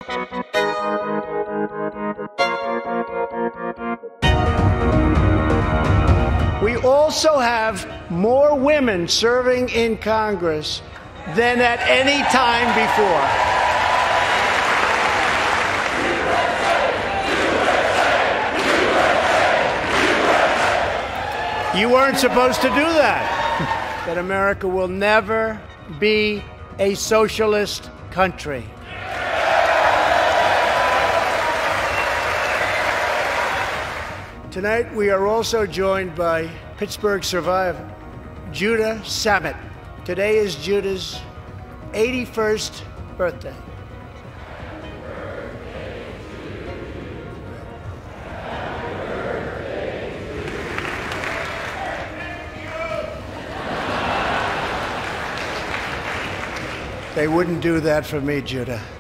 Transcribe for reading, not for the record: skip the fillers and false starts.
We also have more women serving in Congress than at any time before. You weren't supposed to do that. That America will never be a socialist country. Tonight, we are also joined by Pittsburgh survivor, Judah Samet. Today is Judah's 81st birthday. They wouldn't do that for me, Judah.